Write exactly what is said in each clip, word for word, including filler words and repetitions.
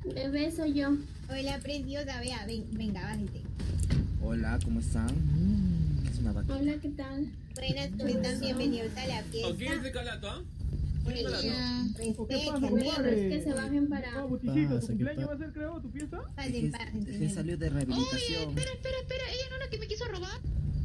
Bebé soy yo. Hola, preciosa, vea, ven, venga, bájate. Hola, ¿cómo están? Mm, es una vaca. Hola, ¿qué tal? Buenas, ¿cómo están? Bienvenidos a la fiesta. ¿O quién es de Calato, ah? Hola, Respeten, es que se bajen para... Ah, Buticito, Pasa, ¿tu ¿qué cumpleaños pa- va a ser, creo, tu fiesta? Es pasen, que, pasen, es que señor. salió de rehabilitación. Espera, espera, espera, ella no es la que me quiso robar.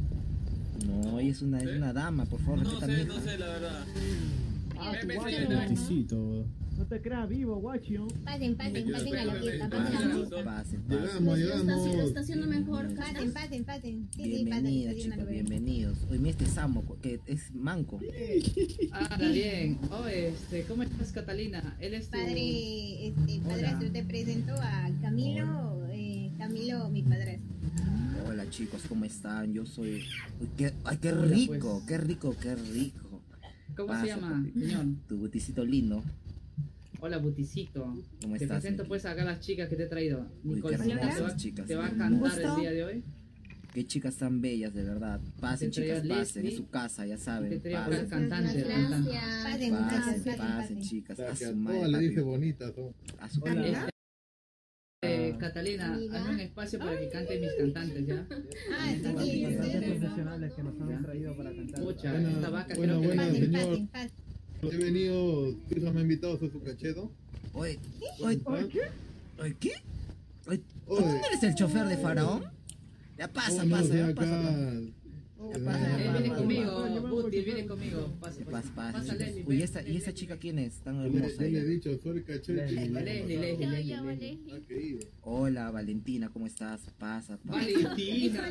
No, ella es una, es ¿Eh? una dama, por favor, No respeta a sé, mi no hija. sé, la verdad. Ah, Ven, tu ven, guacho, señor. Buticito. No te creas vivo, guacho. Pasen, pasen, Yo pasen a la espero, fiesta, ven, pasen a la ven. fiesta. Pasen, pasen. Llegamos, Lo está, lo llegamos. está haciendo mejor. Pasen, pasen, pasen. Sí, sí, pasen, Bienvenidos, estoy chicos, viendo, bienvenidos. Oye, mira este Samo, que es manco. Ah, bien. Oh, este, ¿cómo estás, Catalina? Él es tu... Padre, este, padrastro, te presento a Camilo, eh, Camilo, mi padrastro. Hola, chicos, ¿cómo están? Yo soy... Uy, qué... ¡Ay, qué Hola, rico! pues. ¡Qué rico, qué rico! ¿Cómo Pasa, se llama, papi. señor? Tu buticito lindo. Hola, Buticito. ¿Cómo Te estás, presento Miki? pues acá a las chicas que te he traído. Uy, qué Nicolcita te va, hermosas chicas. te va a qué cantar hermosas. el día de hoy. Qué chicas tan bellas, de verdad. Pasen, Te traigo chicas, a pasen. Leslie. Es su casa, ya Y te saben. traigo acá Pasen, al cantante. Gracias. cantante. Pasen, pasen, pasen, pasen, pasen. chicas. A Que su a madre, todas le papi. dice bonitas, ¿no? A su Hola. madre. Este, eh, Catalina, Amiga. hazme un espacio para que canten mis cantantes, ¿ya? Ah, sí, sí, sí, Cantantes sí. profesionales que nos han traído para cantar. Pucha, Buena- esta vaca buena, creo que buena, me- Pasen, señor. pasen, pasen. He venido, tu hija me ha invitado a hacer su cachedo. Oye, oye, Oye, ¿qué? oye, ¿qué? Oye, Oye. ¿dónde eres el chofer de Faraón? Ya pasa, Oh, no, pasa, estoy ya pasa. acá. pasa. Oh, Ya no, pasa, ya Él pasa. viene Pasa, conmigo, Buti, él viene conmigo. Pase, Pasa, pasa, pasa, chicas. Leslie, Uy, ven. esta, ¿y esta chica quién es? Tan Yo le, hermosa yo le he ella. dicho, soy cachedo. Leslie, Leslie, Leslie, Yo Leslie, llamo a Leslie. Leslie. Ah, que iba. Hola, Valentina, ¿cómo estás? Pasa, pasa. Valentina.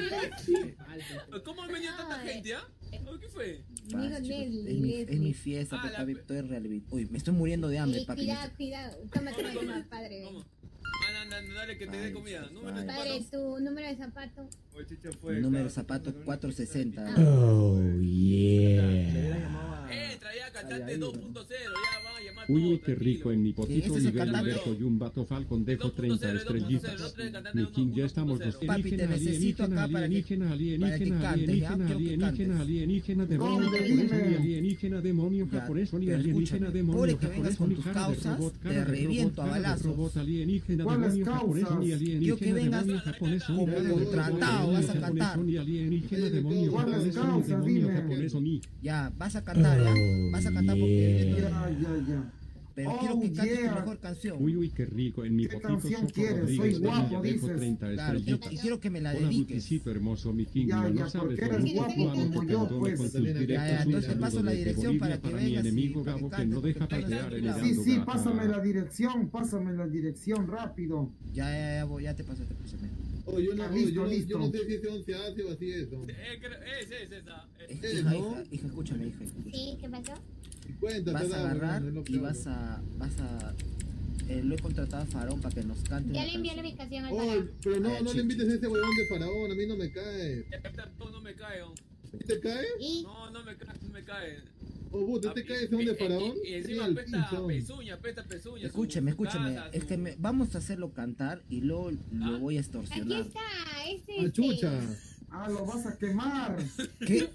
¿Cómo han venido tanta gente, ah? Oh, ¿qué fue? Pasa, Digo, chicos. Leslie, Es mi, es mi Leslie. fiesta, Ah, pues, la papi, pe- estoy real. Uy, me estoy muriendo de hambre, Sí, papi. cuidado, cuidado. Tómate Come, una come. padre. Vamos. Anda, anda, dale que te dé Ay, comida. Número de ay. Padre, zapatos. tu número de zapato. Oye, chicha, Mi fue. número de claro, zapatos pero- cuatrocientos sesenta. Oh, Oh, yeah. Eh, traía cantante dos punto cero, ya van a llamar Uy, todos, uy, qué rico, en mi potito ¿Ese es el nivel cantante? Alberto y un vato Falcon dejo dos punto cero, treinta dos punto cero, estrellitas. el otro es cantante Mi uno- king, ya estamos uno los punto cero. Papi, te alienígenas, necesito acá para que- alienígena, para que alienígena, cantes, ¿ya? alienígena, Quiero que alienígena, cantes. alienígena, demonio ¿Dónde? japonés, Dime. ni alienígena, demonio Ya, japonés, ni pero alienígena, escúchame, demonio pobre que vengas japonés, con ni tus cara de causas, robot, te cara de reviento a robot, cara de balazos. robot, alienígena, ¿Cuáles demonio japonés, causas? ni Quiero que alienígena, vengas demonio japonés, ni como cara de contratado, robot, vas a japonés, cantar. ni alienígena, demonio ¿Cuáles japonés, ni causas? demonio Dime. japonés, o ni. Ya, vas a cantar, ¿ya? Vas a cantar porque... Ya, ya, ya. Pero Oh, quiero que cantes yeah. tu mejor canción. Uy, uy, qué rico, en mi ¿Qué potito canción Soco quieres? Rodríguez Soy de guapo, Villa dejo dices. treinta Claro, quiero, estrellitas. y quiero que me la Hola, dediques. buticito hermoso, mi king, Ya, no ya, sabes porque lo eres mucho guapo que amo como tu yo, cantón pues. con tus Ya, ya, directos. entonces Un te paso saludo la desde dirección Bolivia para que para mi vengas y enemigo para que Gabo que cantes, no deja porque tú eres pasear de el tu lado. Sí, sí, gato. pásame la dirección, pásame la dirección rápido. Ya, ya, ya, voy, ya te paso, te paso. Oh, yo no, Ah, oh, listo, yo, no- listo. yo no sé si es once hace o así eso. Eh, creo- es, es esa. Eh, Es- Eh, Hija, ¿no? hija, hija, escúchame, hija, escúchame. Sí, ¿qué pasó? Cuéntate, Vas a dame, agarrar hermano, es lo que y hablo. vas a, vas a, eh, lo he contratado a Farón para que nos cante. Ya una le envié la canción. ubicación al Oh, padre. pero no, Ay, no le chichi. invites a ese huevón de faraón, a mí no me cae. No, no me cae, oh. ¿Sí te cae? Y No, no me cae, no me cae. Oh, vos, ¿te, te cae ese huevón de faraón? Y, y encima Sí, al apesta pincho. pezuña, apesta pezuña. su- Escúchame, su escúchame. casa, Es su- que me, vamos a hacerlo cantar y luego lo Ah. voy a aquí extorsionar. está, este. Ah, chucha. Ah, lo vas a quemar. ¿Qué?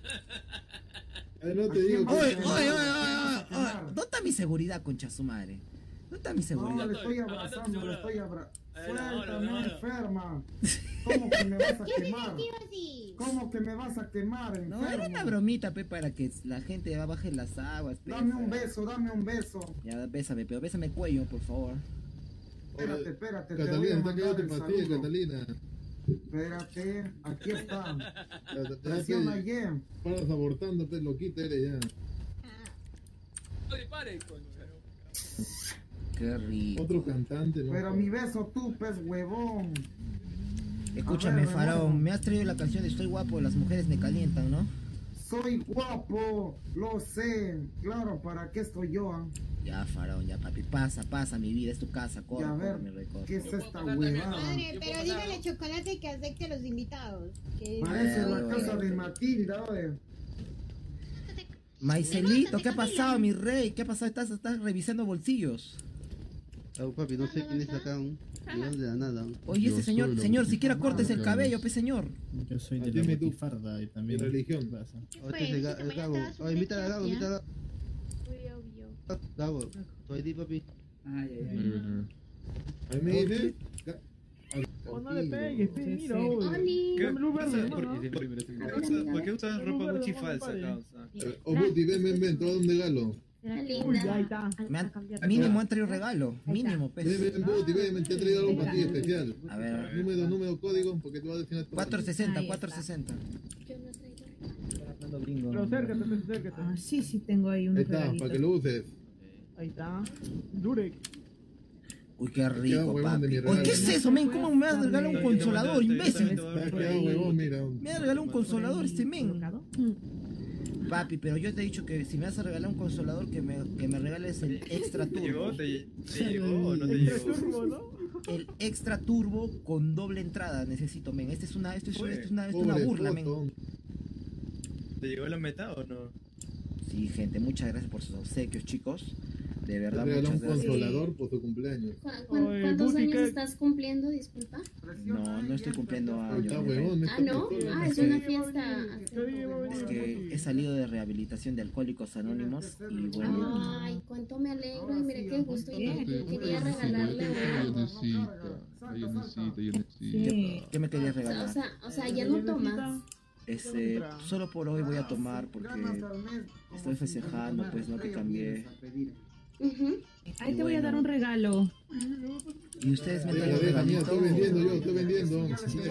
Eh, no te ¿A digo quién que... vas a Oye, quemar? oye, oye, ¿Vas a oye, oye, quemar? ¿dónde está mi seguridad, concha su madre? ¿Dónde está mi No, seguridad? le estoy Ahora, abrazando, le ahora. estoy abrazando. Ahora, ahora, Suéltame, ahora. enferma. ¿Cómo que me vas a ¿Qué se quemar? metió así? ¿Cómo que me vas a quemar, enfermo? No, era una bromita, pe, para que la gente baje las aguas, pe. Dame un beso, dame un beso. Ya, bésame, pero bésame el cuello, por favor. Espérate, espérate, te voy Catalina, a está mandar quedando el tu pastilla, saludo. Catalina. Espérate, aquí está. Ya, ya, Presiona te- ayer. Paras abortando, pues loquita eres ya. Oye, pare, coño. Qué rico. Otro cantante, ¿no? Pero mi beso tú, pez huevón. Escúchame, A ver, Faraón, hermano. me has traído la canción de Estoy guapo, las mujeres me calientan, ¿no? Soy guapo, lo sé. Claro, ¿para qué estoy yo? ah? Ya, Faraón, ya, papi, pasa, pasa, mi vida, es tu casa, corre, Ya, a ver, corre, mi rey, corre. ¿qué es Yo puedo esta pasar también, huevada? ¿no? Padre, Yo pero puedo dígale pasar. a Chocolate que acepte a los invitados. Que... Parece Ah, la bueno, casa de bueno. Matilda, oye. Maicelito, ¿qué ha pasado, mi rey? ¿Qué ha pasado? ¿Estás, estás revisando bolsillos? Oh, papi, no sé quién es acá, un llegando de la nada. Oye, ese Yo señor, soy la señor, siquiera butifarda, cortes el claro. cabello, pe señor. Yo soy de la Dime tú. butifarda y Mi religión. ¿Qué pasa? Oh, este es el Ga- el Gabo. Oh, invita a Gabo, invita a Gabo. Obvio, obvio. Gabo, tu I D, papi. Ay, ay, ay. Muy bien. A mí me dice. Oh, no le pegues, pe, Sí, mira, sí. oye. Oli. Dame luz verde, ¿Por, ¿no? por- por qué usas ropa Gucci falsa, causa? Oh, Buti, ven, ven, ven, todo un regalo. Qué Uy, ahí linda. está. Me han- mínimo han traído regalo. Mínimo, Ven, pues. ven, Buti, ven, ven, te he traído algo para ti especial. A ver. Número, número, código, porque te va a decir a tu cuatrocientos sesenta, cuatrocientos sesenta. Yo no traigo. Pero acércate, pe, acércate. Ah, sí, sí, tengo ahí Ahí unos está, regalitos. para que lo uses. Ahí está. Durek. Uy, qué Queda rico, huevón de mi papi. regalo. Oye, ¿qué es eso, men? ¿Cómo me has regalado un consolador, imbécil? Está quedado huevón, mira. Me ha regalado un consolador este men. ¿Colocado? Papi, pero yo te he dicho que si me vas a regalar un consolador, que me, que me regales el extra ¿Te llegó? turbo. ¿Te, te llegó o no te Extra llegó? turbo, ¿no? El extra turbo con doble entrada necesito, men. Este es una, esto es, Oye, esto es una, esto es una Pobre burla, men. foto. ¿Te llegó la meta o no? Sí, gente, muchas gracias por sus obsequios, chicos. De Te verdad, regaló un muchas gracias. consolador por su cumpleaños. ¿Cu- cu- Oye, ¿Cuántos Buti, años ¿qué? estás cumpliendo? Disculpa. No, no estoy cumpliendo años. Está men. huevón. Ah, no. Ah, es una fiesta. ¿Qué día va a venir? Es que he salido de rehabilitación de Alcohólicos Anónimos y bueno, Ay, cuánto me alegro y mira qué gusto. Yo quería regalarle Yo una. necesito, yo necesito, yo necesito. Sí. ¿qué me querías O sea, o regalar? sea, o sea, ya no tomas. Este, solo por hoy voy a tomar porque estoy festejando, pues no que cambié. Ujú. Ahí te voy a dar un regalo. Y ustedes me Deja, traen deja, mía, regalito. estoy vendiendo yo, estoy vendiendo.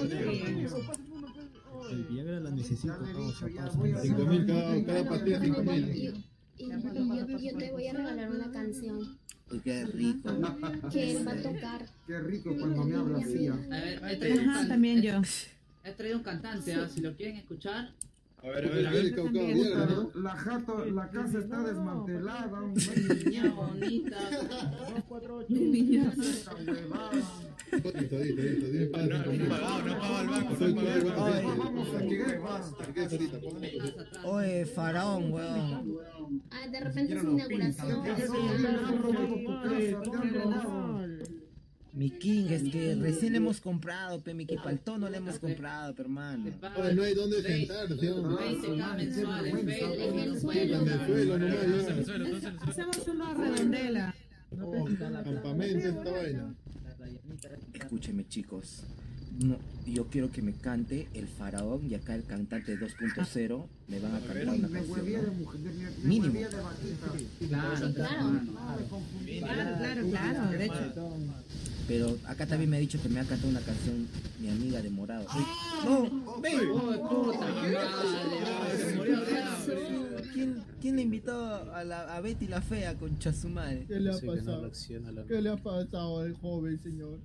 El Viagra la necesito. Cinco mil cada, cada pastilla, cinco Y, mil. y- y yo, yo te voy a regalar una canción Uy, qué rico. que él va a tocar. Qué rico cuando me habla así. A ver, he traído un Ajá, can- también yo. He traído un cantante, ah, si lo quieren escuchar. A ver, a ver, a ver. El caucao, Viagra, ¿no? La jato, la casa está desmantelada. Niña bonita. dos cuatro ocho. Niña. Listo, listo, listo. Dime para No, no he pagado, no he pagado el banco. Soy no he tu pagado el banco. agua. Vamos a llegar, va. ¿Qué es ahorita? Ponme tu- Atrás, atrás. Oye, faraón, weón. Ah, de repente es inauguración. Te han robado tu casa, te han robado. Mi King, es que recién hemos comprado, pe, mi Kipaltón no le hemos comprado, pe, hermano. Te pago Oye, no hay dónde veinte sentarse, hombre. veinte K mensuales, En veinte. el En suelo. el suelo nomás, Entonces, ya. el suelo, entonces, el suelo. Hacemos una redondela. Oh, campamento esta vaina. Escúcheme, chicos. No, yo quiero que me cante el faraón y acá el cantante dos punto cero me van a cantar una Me canción. huevié de ¿no? mujer, de- me Mínimo. huevié de vaquita. Claro, Claro. Claro, claro, claro, de hecho. Pero acá también me ha dicho que me ha cantado una canción mi amiga de Morado. Uy, no, ven. Oh, puta madre, se murió de hambre. ¿Quién, quién le invitó a, la, a Betty la fea, concha su madre? ¿Qué le ha pasado? ¿Qué le ha pasado al joven señor?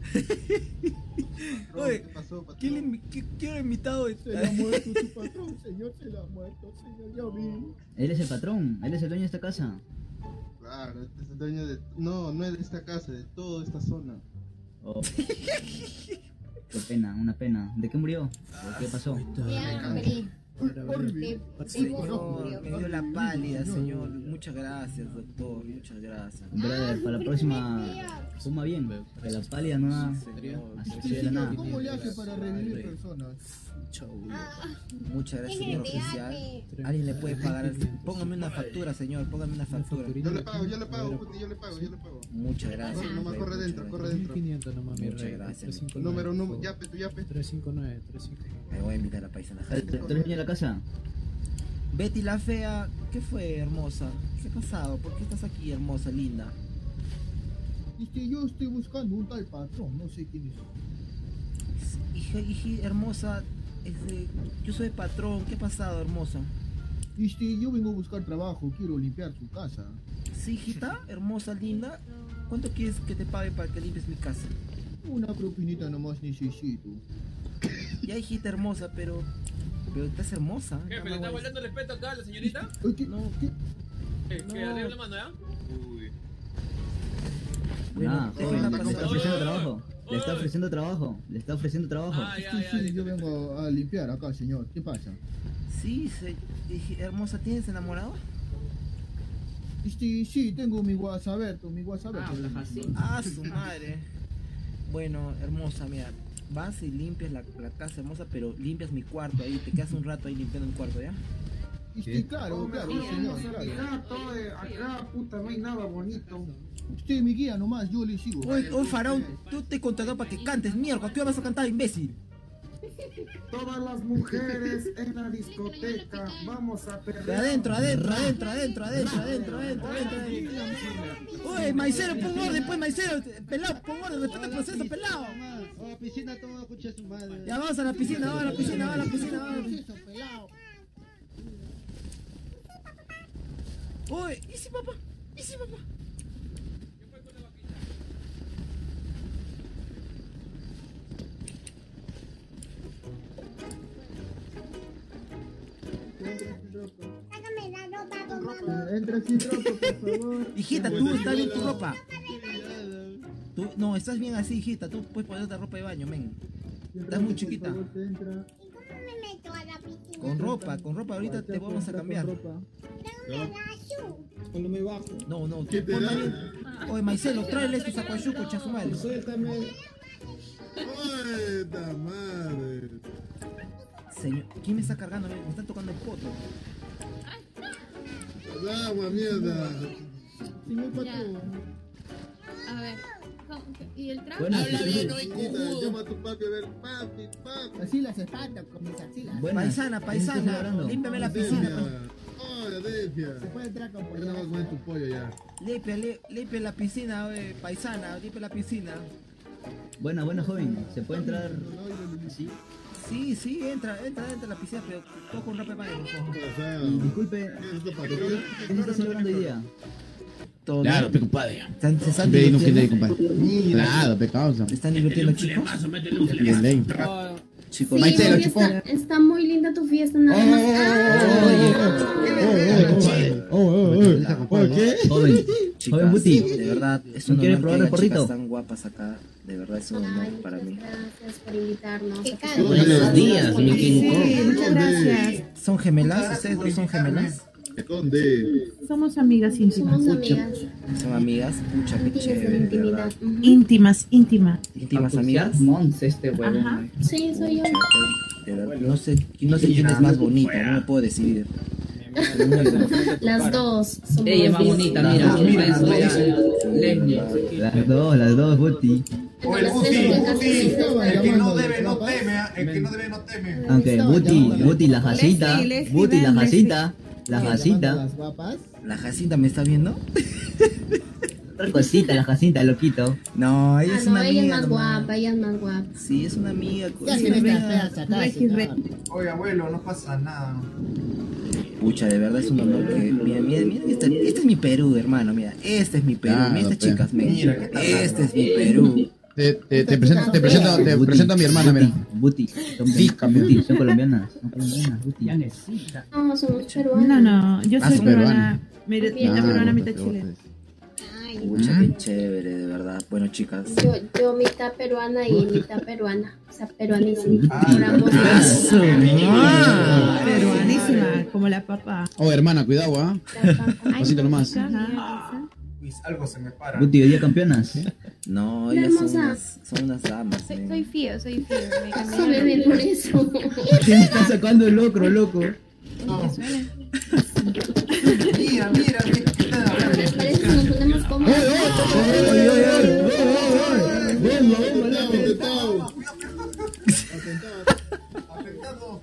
Oye, ¿quién, le, invi- qui- quién lo ha invitado? Se le ha muerto su patrón, señor, se le ha muerto, señor, ya vi. Él es el patrón, él es el dueño de esta casa. Claro, este es el dueño de... No, no es de esta casa, de toda esta zona. Oh. Qué pena, una pena. ¿De qué murió? ¿O qué pasó? De hambre. De vivo No, murió. me dio la pálida, señor. Muchas gracias, doctor. Muchas gracias. Brother, para la próxima, fuma bien, que la pálida no da así de la nada. ¿Cómo le hace para revivir personas? Muchas gracias, señor oficial. ¿Alguien le puede pagar? Póngame una factura, señor. Póngame una factura. Yo le pago, yo le pago, Puti, yo le pago, yo le pago. Muchas gracias. No, nomás rey, corre muchas dentro, gracias. corre dentro. quinientos nomás, mi Muchas rey. gracias. Número, número, yape, tu yape. trescientos cincuenta y nueve, trescientos cincuenta y nueve. Me voy a invitar a la paisana. ¿Tú eres dueño de la casa? Betty la fea, ¿qué fue, hermosa? ¿Qué ha pasado? ¿Por qué estás aquí, hermosa, linda? Dice, yo estoy buscando un tal patrón, no sé quién es. Hija, hija, hermosa, este, yo soy patrón. ¿Qué ha pasado, hermosa? Dice, yo vengo a buscar trabajo, quiero limpiar su casa. Sí, hijita, hermosa, linda. ¿Cuánto quieres que te pague para que limpies mi casa? Una propinita nomás necesito. Ya, hijita hermosa, pero... Pero estás hermosa. Jefe, ¿le Ya está me voy. faltando el respeto acá a la señorita? Ay, ¿qué? No, ¿Qué? Eh, Que No. arriba la mano, ¿ya? Uy. Bueno, Nada, déjenla joven, le pasar. está ofreciendo trabajo. Le está ofreciendo trabajo. Le está ofreciendo trabajo. Ah, ya, Sí, ya. sí, ya, yo ya. vengo a limpiar acá, señor. ¿Qué pasa? Sí, se- hija, hermosa, ¿tienes enamorado? Este, sí, tengo mi guasaberto, mi guasaberto. Habla así. Ah, su madre. Bueno, hermosa, mira, vas y limpias la, la casa hermosa, pero limpias mi cuarto ahí, te quedas un rato ahí limpiando el cuarto, ¿ya? Sí, claro, claro, Mejor señor, vamos a claro. fijar todo, eh, acá, puta, no hay nada bonito. Usted me guía nomás, yo le sigo. Oye, oye, faraón, tú te he contratado para que cantes, mierda. ¿Qué vas a cantar, imbécil? Todas las mujeres en la discoteca, vamos a perder. Adentro, adentro, adentro, adentro, adentro, adentro, adentro, adentro. Oye, maicero, pon orden, pues, maicero. Pelado, pon orden, respeta el proceso, pelado. A la piscina todo, escucha su madre. Ya vamos a la piscina, vamos a la piscina, vamos a la piscina, vamos a la piscina. Oye, ¿y si papá? ¿Y si papá? Sácame la ropa, mamá. Entra sin ropa, por favor. Hijita, tú estás bien tu ropa. Tú, no, estás bien así, hijita. Tú puedes ponerte ropa de baño, men. Estás muy chiquita. ¿Cómo me meto a la piscina? Con ropa, con ropa. Ahorita te vamos a cambiar. Dame la azul. Cuando me bajo. No, no, ¿Qué te ponla da? bien. Oye, Maicelo, tráele tu sacuayuco, chasumal. Suéltame. ¡Ay, ta madre! Señor, ¿quién me está cargando? Me están tocando el poto. ¡Agua, mierda! Señor patrón. A ver, ¿cómo que- ¿y el trago? Buenas, Habla bien, sí. no hay cojudo. Llama a tu papi a ver, papi, papi. Así las espaldas con mis axilas. Buenas. Paisana, ¿Quién está paisana, celebrando? límpiame la Adefia. piscina. pues. ¡Ay, Adefia! Se puede entrar con Ya pollo. no vas a comer tu pollo ya. Limpia, li- limpia la piscina, oye, paisana, limpia la piscina. Buena, buena joven. ¿Se puede entrar? Sí. Sí, sí, entra, entra, entra a la piscina, pero todo con ropa de baño, por favor. O sea, Y disculpe, ¿qué es esta patrulla? ¿quién está celebrando hoy día? Todo Claro, bien. pe compadre. ¿Están- ¿Se están Ve, no quiere, divirtiendo? compadre. Claro, pe causa. ¿Se están divirtiendo, chicos? Bien, ley. Chicos, Sí, Maicelo, porque chupón. está, está muy linda tu fiesta, nada más. ¿Por qué? Joven, chicas, joven Buti. de verdad, es ¿No un quiere honor probar que el haya chicas porrito? tan guapas acá. De verdad es un honor Ay, para mí. muchas gracias por invitarnos. Qué a caro. Buenos días, mi King Sí, Kong. muchas gracias. ¿Son gemelas? ¿Ustedes dos son gemelas? ¿Dónde? Somos amigas íntimas. Somos amigas. ¿Son amigas? Pucha, qué Tienes chévere, de de intimidad. verdad. Ujú. Íntimas, íntimas. ¿Íntimas amigas? Mons, este huevón. Ajá. Sí, soy yo. De verdad, no sé, no sé quién es más bonita, no me puedo decidir. Las dos. Somos Ella es más bien. bonita, mira. Renzo, ya, Leslie. Las dos, las dos, Buti. Bueno, las tres son casi El que no debe, no teme, el que no debe, no teme. Aunque Buti, Buti, la jacita. Leslie, Leslie, Buti, la ven, Leslie. jacita. La jacita. Las guapas. ¿La Jacinta me está viendo? Cosita, la jacita, loquito. No, ella Ah, es no, una ella es amiga. más nomás. guapa, ella es más guapa. Sí, es una amiga. Ya es se una me amiga. está feas acá, Regi, señor. Oye, abuelo, no pasa nada. Pucha, de verdad es un honor que. Mira, mira, mira. Este, este es mi Perú, hermano. Mira, este es mi Perú. Claro, mira estas pe. chicas, men. Mira, ¿qué tal? Este es mi Perú. Te, te, te presento, te presento, te Buti, presento a mi hermana, mira. Buti, son, Sí, campeón. Buti, son colombianas. Son colombianas, Buti. No, somos No, peruanos. no, yo Ah, soy son peruana. Mitad Bien. mitad peruana, Ah, mitad pues, chilena. Ay, Pucha, qué chévere, de verdad. Bueno, chicas. Yo, yo mitad peruana y mitad peruana. O sea, peruanísima. Ah, Por ambos Ah, lados. su madre. Peruanísima, como la papá. Oh, hermana, cuidado, ¿ah? Pasito nomás. Ajá. Uy, algo se me para. Buti, hoy día campeonas. No, La ellas son hermosa. unas, son unas damas. Soy, men. soy fío, soy fío. Me cambié Sí, de bebé, nombre. por eso. ¿Quién está sacando el locro, loco? ¿Te suena? Mira, mira, mira. ¿Qué tal? ¿Les parece que nos ponemos cómodos? Atentado. Atentado.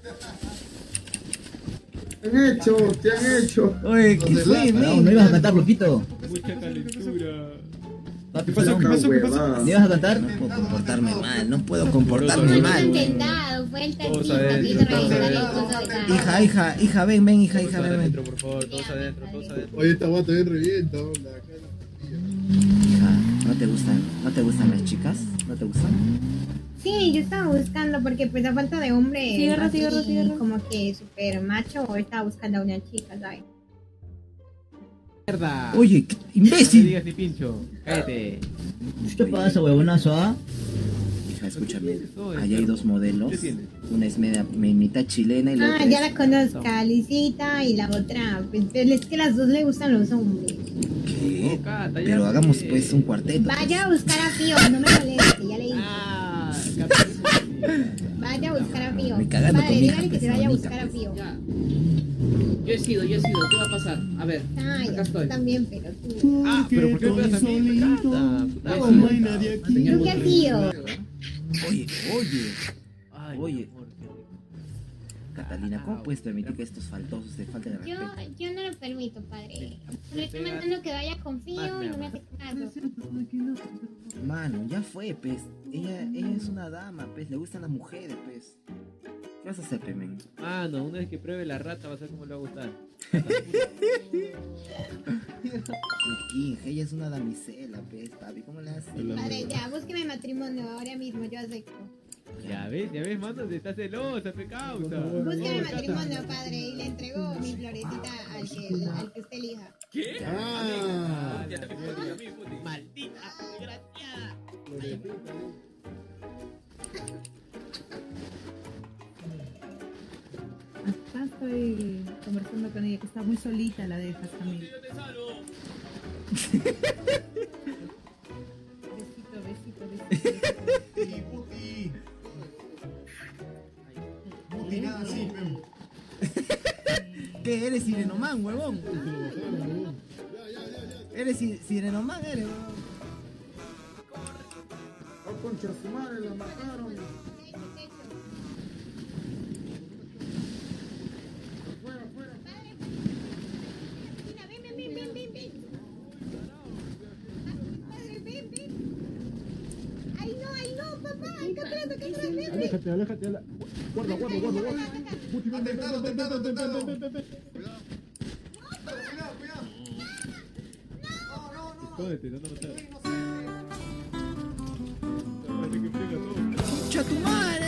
¿Qué han hecho? ¿Qué han hecho? Oye, ¿qué fue, No, men? no ibas a cantar, loquito. Mucha calentura. Papi, ¿Qué pasó? ¿Qué pasó? ¿Qué pasó? ¿No ibas a cantar? No puedo comportarme mal, no puedo comportarme No mal. intentado, fue el Todos tantito que adentro, hizo todos revisar adentro. el coso de acá. Hija, hija, hija, ven, ven, hija, Todos hija, ven, ven. adentro, por favor. Todos adentro, todos adentro. Oye, esta guata bien revienta, onda. Hija, ¿no te gustan, no te gustan las chicas? ¿No te gustan? Sí, yo estaba buscando porque pues a falta de hombre Cigarro, así, cigarro, cigarro. como que super macho, o estaba buscando a una chica, ¿sabes? Mierda. Oye, ¿qué- No imbécil. digas ni pincho. Cállate. ¿Qué pasa, huevonazo, ah? Hija, escúchame. Oye, Allá hay dos modelos. ¿Qué tienes? Una es media, me- mitad chilena y la Ah, otra ya es... la conozco, Alicita y la otra, pues es que las dos le gustan los hombres. ¿Qué? Cata, ya Pero sé. hagamos pues un cuarteto. Vaya a buscar a Fío, no me moleste, ya le dije. Ah, capaz. Vaya vaya a buscar a Pío. Me cagando Padre, con mi hija, dígale que se pues, vaya a bonita, buscar a pues. Pío. Ya. Yo he sido, yo he sido. ¿Qué va a pasar? A ver, Ay, acá estoy. también, pero tú. Ah, pero ¿por qué me pegas a mí? Me encanta. Puta Yo he madre. sido. hay nadie aquí. Señor ¿Tú qué has Gutiérrez. sido? Oye, oye. Ay, Oye. mi amor, qué rico. Catalina, ¿cómo puedes permitir que estos faltosos te falten el Yo, respeto? yo no lo permito, padre. Le estoy mandando que vaya con Pío y no me hace caso. Mano, ya fue, pues. Ella, ella es una dama, pues. Le gustan las mujeres, pues. ¿Qué vas a hacer, pemen? Mano, una vez que pruebe la rata va a ser como le va a gustar. Mi King, ella es una damisela, pues, papi. ¿Cómo le haces? Padre, ya, búsqueme matrimonio ahora mismo, yo acepto. Ya ves, ya ves, mano, te está celosa, pe causa. Búsqueme matrimonio, padre, y le entrego mi florecita al que, al que usted elija. ¿Qué? Ah. Ya te me puti, a mí, puti. Maldita desgraciada. Acá estoy conversando con ella, que está muy solita, la dejas también. Yo te salvo. Besito, besito, besito. Puti, puti. Puti, nada así, pero. ¿Qué? ¿Eres sirenoman, huevón? ¿Eres si- sirenoman, eres, huevón? Oh, concha, su madre la mataron. Fuera, fuera. Mira, ven, ven, ven, ven, ven, ven. Padre, ven, ven. Ay, no, ay, no, papá. Acá atrás, acá atrás, ven, ven. Aléjate, aléjate, aléjate. Guarda, guarda, guarda, guarda. Puti, ven, ven, ven, ven, ven, ven, ven, ven, ven, ven, ven. Cuidado, cuidado. Jódete, no, no, no. ¡Concha tu madre!